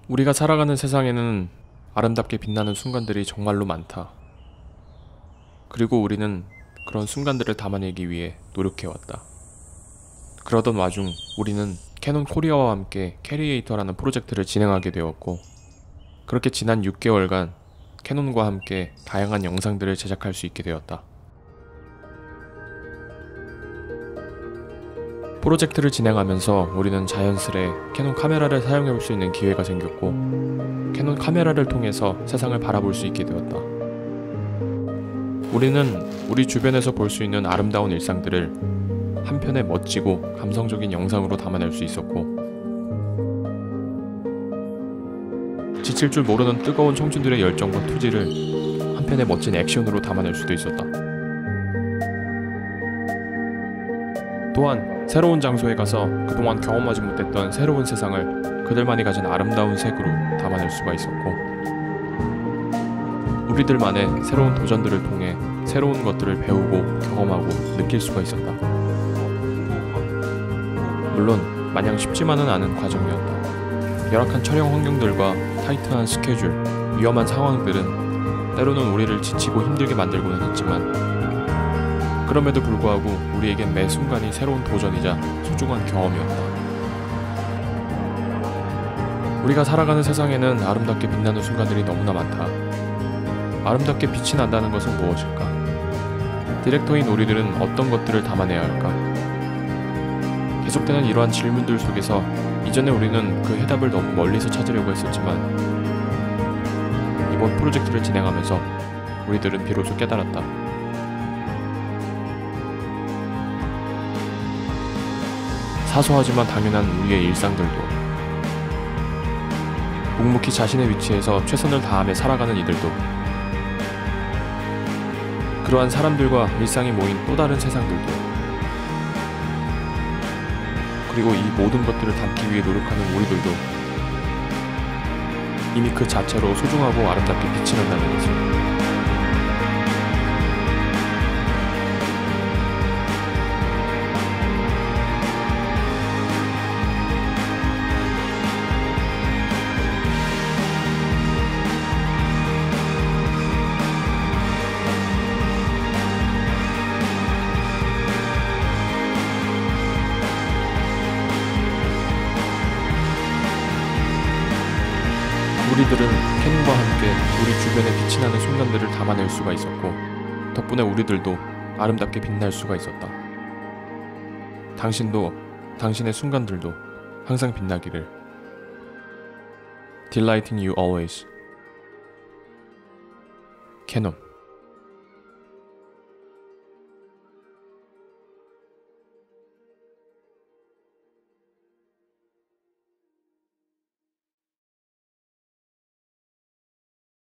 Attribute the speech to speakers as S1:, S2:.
S1: 우리가 살아가는 세상에는 아름답게 빛나는 순간들이 정말로 많다. 그리고 우리는 그런 순간들을 담아내기 위해 노력해왔다. 그러던 와중 우리는 캐논 코리아와 함께 캐리에이터라는 프로젝트를 진행하게 되었고, 그렇게 지난 6개월간 캐논과 함께 다양한 영상들을 제작할 수 있게 되었다. 프로젝트를 진행하면서 우리는 자연스레 캐논 카메라를 사용해볼 수 있는 기회가 생겼고, 캐논 카메라를 통해서 세상을 바라볼 수 있게 되었다. 우리는 우리 주변에서 볼 수 있는 아름다운 일상들을 한 편의 멋지고 감성적인 영상으로 담아낼 수 있었고, 지칠 줄 모르는 뜨거운 청춘들의 열정과 투지를 한 편의 멋진 액션으로 담아낼 수도 있었다. 또한 새로운 장소에 가서 그동안 경험하지 못했던 새로운 세상을 그들만이 가진 아름다운 색으로 담아낼 수가 있었고, 우리들만의 새로운 도전들을 통해 새로운 것들을 배우고 경험하고 느낄 수가 있었다. 물론 마냥 쉽지만은 않은 과정이었다. 열악한 촬영 환경들과 타이트한 스케줄, 위험한 상황들은 때로는 우리를 지치고 힘들게 만들고는 했지만, 그럼에도 불구하고 우리에겐 매 순간이 새로운 도전이자 소중한 경험이었다. 우리가 살아가는 세상에는 아름답게 빛나는 순간들이 너무나 많다. 아름답게 빛이 난다는 것은 무엇일까? 디렉터인 우리들은 어떤 것들을 담아내야 할까? 계속되는 이러한 질문들 속에서 이전에 우리는 그 해답을 너무 멀리서 찾으려고 했었지만, 이번 프로젝트를 진행하면서 우리들은 비로소 깨달았다. 사소하지만 당연한 우리의 일상들도, 묵묵히 자신의 위치에서 최선을 다하며 살아가는 이들도, 그러한 사람들과 일상이 모인 또 다른 세상들도, 그리고 이 모든 것들을 담기 위해 노력하는 우리들도 이미 그 자체로 소중하고 아름답게 빛이 난다는 것을. 우리들은 캐논과 함께 우리 주변에 빛이 나는 순간들을 담아낼 수가 있었고, 덕분에 우리들도 아름답게 빛날 수가 있었다. 당신도, 당신의 순간들도 항상 빛나기를. Delighting you always. 캐논.